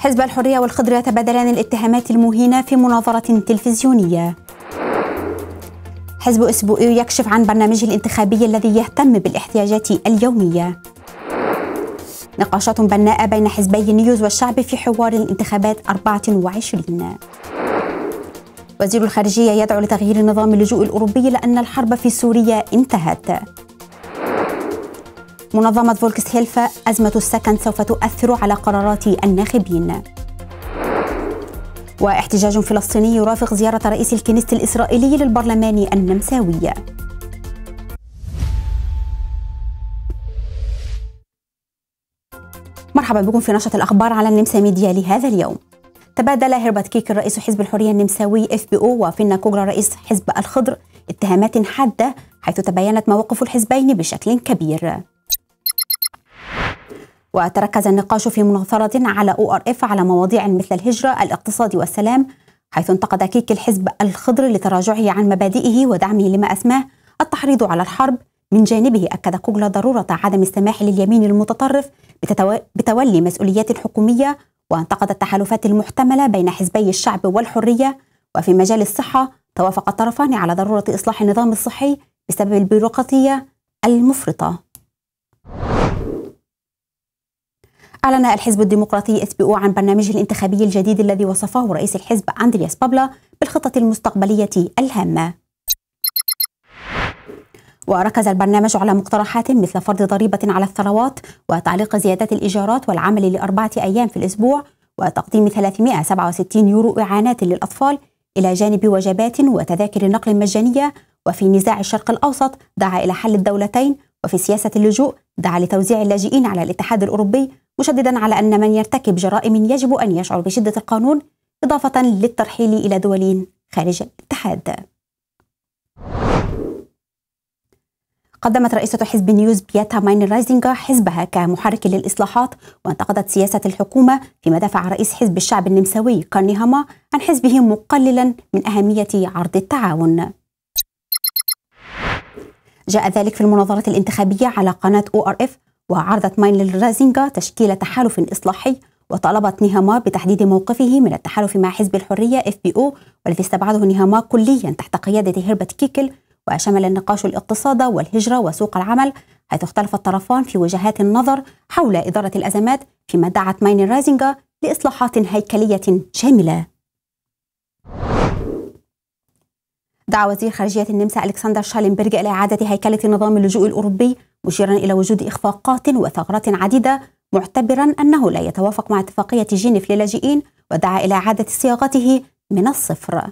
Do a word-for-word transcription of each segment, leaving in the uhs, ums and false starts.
حزب الحرية والخضر يتبادلان الاتهامات المهينة في مناظرة تلفزيونية. حزب أسبوعي يكشف عن برنامجه الانتخابي الذي يهتم بالاحتياجات اليومية. نقاشات بناءة بين حزبي نيوز والشعب في حوار الانتخابات أربعة وعشرين. وزير الخارجية يدعو لتغيير نظام اللجوء الأوروبي لأن الحرب في سوريا انتهت. منظمة فولكس هيلفا: أزمة السكن سوف تؤثر على قرارات الناخبين. واحتجاج فلسطيني يرافق زيارة رئيس الكنيسة الإسرائيلي للبرلمان النمساوي. مرحبا بكم في نشرة الأخبار على النمسا ميديا لهذا اليوم. تبادل هربرت كيكل رئيس حزب الحرية النمساوي إف بي أو وفينا كوغلا رئيس حزب الخضر اتهامات حادة، حيث تبينت مواقف الحزبين بشكل كبير. وتركز النقاش في مناظرة على أو آر إف على مواضيع مثل الهجرة، الاقتصاد والسلام، حيث انتقد كيكل حزب الخضر لتراجعه عن مبادئه ودعمه لما أسماه التحريض على الحرب. من جانبه أكد كوغلا ضرورة عدم السماح لليمين المتطرف بتولي مسؤوليات حكومية، وانتقد التحالفات المحتملة بين حزبي الشعب والحرية. وفي مجال الصحة توافق الطرفان على ضرورة إصلاح النظام الصحي بسبب البيروقراطية المفرطة. أعلن الحزب الديمقراطي إس بي أو عن برنامجه الانتخابي الجديد الذي وصفه رئيس الحزب أندرياس بابلا بالخطة المستقبلية الهامة. وركز البرنامج على مقترحات مثل فرض ضريبة على الثروات وتعليق زيادات الإيجارات والعمل لأربعة أيام في الأسبوع وتقديم ثلاثمائة وسبعة وستين يورو إعانات للأطفال إلى جانب وجبات وتذاكر نقل مجانية. وفي نزاع الشرق الأوسط دعا إلى حل الدولتين. وفي سياسة اللجوء دعا لتوزيع اللاجئين على الاتحاد الأوروبي، مشددا على أن من يرتكب جرائم يجب أن يشعر بشدة القانون، إضافة للترحيل إلى دول خارج الاتحاد. قدمت رئيسة حزب نيوز بياتا ماينر رايزينغا حزبها كمحرك للإصلاحات، وانتقدت سياسة الحكومة، فيما دافع رئيس حزب الشعب النمساوي كارني هاما عن حزبه مقللا من أهمية عرض التعاون. جاء ذلك في المناظرة الانتخابية على قناة أو آر إف، وعرضت ماينر رايزينغا تشكيل تحالف إصلاحي، وطلبت نيهاما بتحديد موقفه من التحالف مع حزب الحرية إف بي أو، والذي استبعده نيهاما كليا تحت قيادة هربت كيكل. وشمل النقاش الاقتصاد والهجرة وسوق العمل، حيث اختلف الطرفان في وجهات النظر حول إدارة الأزمات، فيما دعت ماينر رايزينغا لإصلاحات هيكلية شاملة. دعا وزير خارجية النمسا ألكسندر شالنبرغ إلى إعادة هيكلة نظام اللجوء الأوروبي، مشيرا إلى وجود إخفاقات وثغرات عديدة، معتبرا أنه لا يتوافق مع اتفاقية جنيف للاجئين، ودعا إلى إعادة صياغته من الصفر.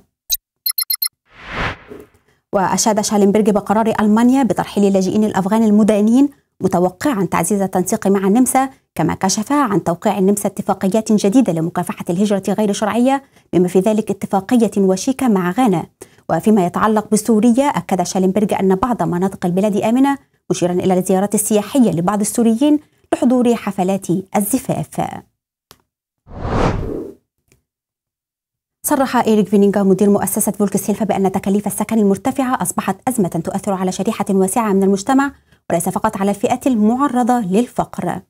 وأشاد شالنبرغ بقرار ألمانيا بترحيل اللاجئين الأفغان المدانين، متوقعا تعزيز التنسيق مع النمسا، كما كشف عن توقيع النمسا اتفاقيات جديدة لمكافحة الهجرة غير الشرعية، بما في ذلك اتفاقية وشيكة مع غانا. وفيما يتعلق بسوريا، أكد شالنبرغ أن بعض مناطق البلاد آمنة، مشيرا إلى الزيارات السياحية لبعض السوريين لحضور حفلات الزفاف. صرح إيريك فينينغا مدير مؤسسة فولكس هيلفا بأن تكاليف السكن المرتفعة أصبحت أزمة تؤثر على شريحة واسعة من المجتمع، وليس فقط على الفئات المعرضة للفقر.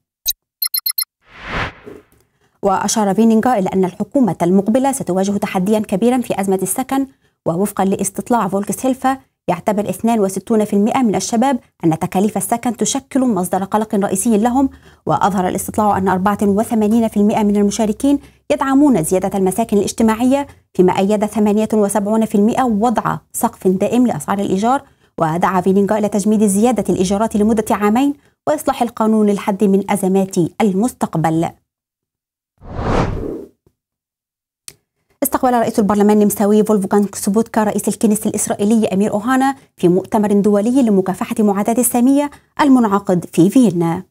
وأشار فينينغا إلى أن الحكومة المقبلة ستواجه تحديا كبيرا في أزمة السكن. ووفقا لاستطلاع فولكس هيلفا، يعتبر اثنين وستين بالمئة من الشباب أن تكاليف السكن تشكل مصدر قلق رئيسي لهم. وأظهر الاستطلاع أن أربعة وثمانين بالمئة من المشاركين يدعمون زيادة المساكن الاجتماعية، فيما أيد ثمانية وسبعين بالمئة وضع سقف دائم لأسعار الإيجار. ودعا فينينغا إلى تجميد زيادة الإيجارات لمدة عامين وإصلاح القانون للحد من أزمات المستقبل. استقبل رئيس البرلمان النمساوي فولفغانغ سوبوتكا رئيس الكنيسة الإسرائيلي أمير أوهانا في مؤتمر دولي لمكافحة معاداة السامية المنعقد في فيينا.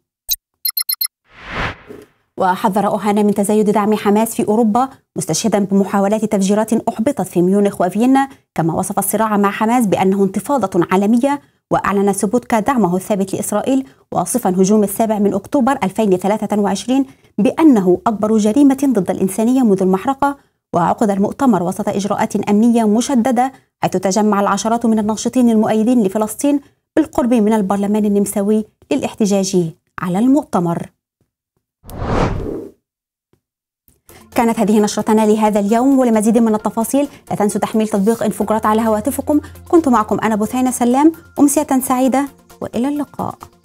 وحذر أوهانا من تزايد دعم حماس في أوروبا، مستشهدا بمحاولات تفجيرات أحبطت في ميونخ وفيينا، كما وصف الصراع مع حماس بأنه انتفاضة عالمية. وأعلن سوبوتكا دعمه الثابت لإسرائيل، واصفا هجوم السابع من أكتوبر ألفين وثلاثة وعشرين بأنه أكبر جريمة ضد الإنسانية منذ المحرقة. وعقد المؤتمر وسط إجراءات أمنية مشددة، حيث تجمع العشرات من الناشطين المؤيدين لفلسطين بالقرب من البرلمان النمساوي للاحتجاج على المؤتمر. كانت هذه نشرتنا لهذا اليوم، ولمزيد من التفاصيل لا تنسوا تحميل تطبيق انفوجرات على هواتفكم. كنت معكم أنا بثينة سلام، أمسية سعيدة وإلى اللقاء.